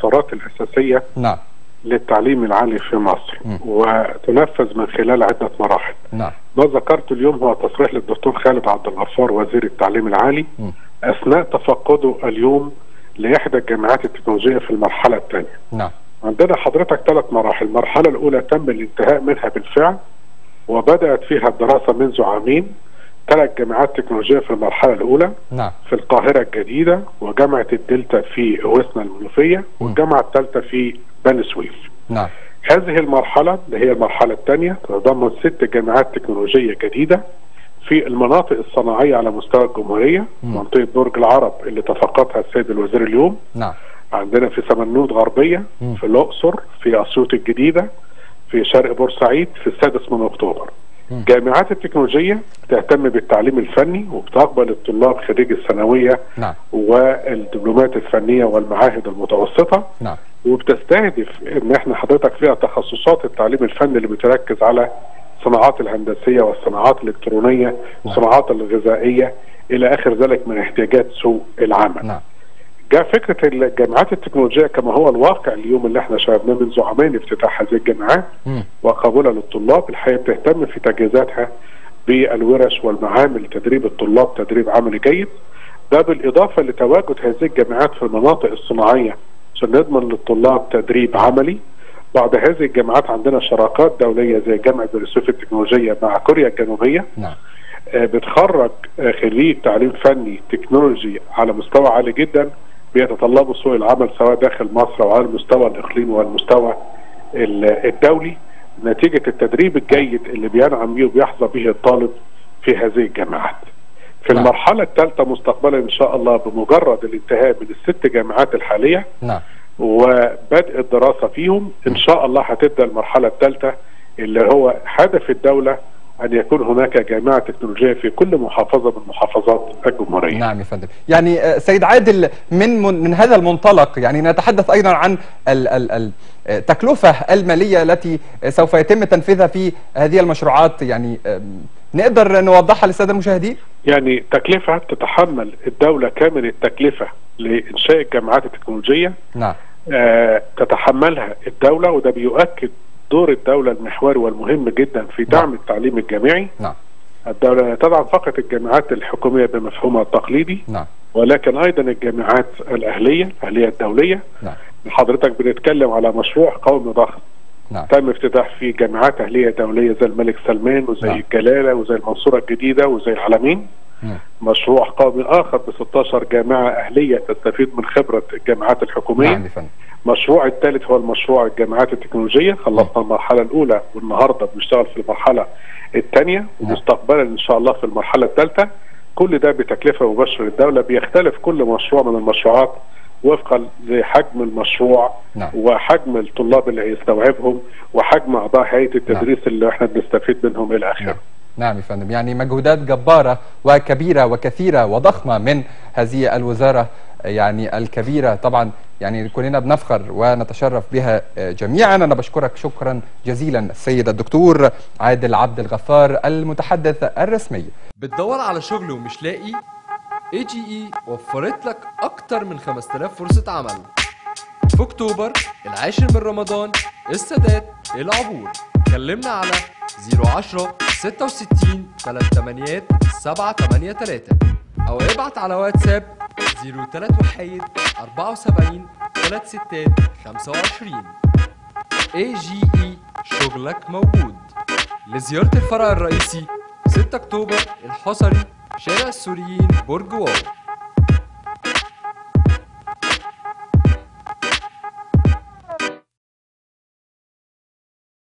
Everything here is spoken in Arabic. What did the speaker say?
المسارات الأساسية نعم للتعليم العالي في مصر، وتنفذ من خلال عدة مراحل. نعم. ما ذكرت اليوم هو تصريح للدكتور خالد عبد الغفار وزير التعليم العالي أثناء تفقده اليوم لإحدى الجامعات التكنولوجية في المرحلة الثانية. نعم. عندنا حضرتك 3 مراحل. المرحلة الأولى تم الانتهاء منها بالفعل وبدأت فيها الدراسة منذ عامين. 3 جامعات تكنولوجية في المرحلة الأولى. نعم. في القاهرة الجديدة، وجامعة الدلتا في وسنا المنوفية، والجامعة الثالثة في بني سويف. نعم. هذه المرحلة اللي هي المرحلة الثانية تتضمن 6 جامعات تكنولوجية جديدة في المناطق الصناعية على مستوى الجمهورية. منطقة برج العرب اللي تفقدها السيد الوزير اليوم. نعم. عندنا في سمنود غربية، في الأقصر، في أسيوط الجديدة، في شرق بورسعيد، في السادس من أكتوبر. جامعات التكنولوجية تهتم بالتعليم الفني وبتقبل الطلاب خريج الثانوية نعم. والدبلومات الفنية والمعاهد المتوسطة. نعم. وبتستهدف ان احنا حضرتك فيها تخصصات التعليم الفني اللي بتركز على الصناعات الهندسية والصناعات الإلكترونية والصناعات الغذائية إلى آخر ذلك من احتياجات سوق العمل. نعم. جاء فكرة الجامعات التكنولوجية كما هو الواقع اليوم اللي احنا شاهدناه منذ عامين افتتاح هذه الجامعات وقبولها للطلاب. الحقيقة بتهتم في تجهيزاتها بالورش والمعامل لتدريب الطلاب تدريب عملي جيد. ده بالإضافة لتواجد هذه الجامعات في المناطق الصناعية عشان نضمن للطلاب تدريب عملي. بعد هذه الجامعات عندنا شراكات دولية زي جامعة بني سويف التكنولوجية مع كوريا الجنوبية. نعم. بتخرج خريج تعليم فني تكنولوجي على مستوى عالي جدا بيتطلبوا سوق العمل سواء داخل مصر او على المستوى الاقليمي والمستوى الدولي نتيجة التدريب الجيد اللي بينعم به وبيحظى به الطالب في هذه الجامعات. في المرحلة الثالثة مستقبلا ان شاء الله بمجرد الانتهاء من ال6 جامعات الحالية وبدء الدراسة فيهم ان شاء الله هتبدأ المرحلة الثالثة اللي هو هدف الدولة أن يكون هناك جامعة تكنولوجية في كل محافظة من محافظات الجمهورية. نعم يا فندم. يعني سيد عادل من هذا المنطلق يعني نتحدث أيضا عن التكلفة المالية التي سوف يتم تنفيذها في هذه المشروعات، يعني نقدر نوضحها للسادة المشاهدين؟ يعني تكلفة تتحمل الدولة كامل التكلفة لإنشاء الجامعات التكنولوجية. نعم. تتحملها الدولة، وده بيؤكد دور الدولة المحوري والمهم جدا في دعم التعليم الجامعي. نعم. الدولة لا تدعم فقط الجامعات الحكومية بمفهومها التقليدي. نعم. ولكن أيضا الجامعات الأهلية الدولية. نعم. حضرتك بنتكلم على مشروع قومي ضخم. نعم. تم افتتاح فيه جامعات أهلية دولية زي الملك سلمان وزي الجلالة وزي المنصورة الجديدة وزي العلمين. مشروع قومي آخر ب 16 جامعة أهلية تستفيد من خبرة الجامعات الحكومية. نعم. المشروع الثالث هو المشروع الجامعات التكنولوجية. خلصنا المرحلة الأولى والنهاردة بنشتغل في المرحلة الثانية ومستقبلا إن شاء الله في المرحلة الثالثة. كل ده بتكلفة مباشرة للدولة. بيختلف كل مشروع من المشروعات وفقا لحجم المشروع وحجم الطلاب اللي هيستوعبهم وحجم أعضاء هيئة التدريس اللي احنا بنستفيد منهم إلى آخره. نعم يا فندم. يعني مجهودات جبارة وكبيرة وكثيرة وضخمة من هذه الوزارة يعني الكبيرة، طبعا يعني كلنا بنفخر ونتشرف بها جميعا. أنا بشكرك شكرا جزيلا السيد الدكتور عادل عبد الغفار المتحدث الرسمي. بتدور على شغل ومش لاقي؟ AGE وفرت لك أكتر من 5000 فرصة عمل في أكتوبر، العاشر من رمضان، السادات، العبور. كلمنا على 010 66 38 783 أو ابعت على واتساب 031 74 36 25. AGE شغلك موجود. لزيارة الفرع الرئيسي 6 أكتوبر الحصري، شارع السوريين، برج واو.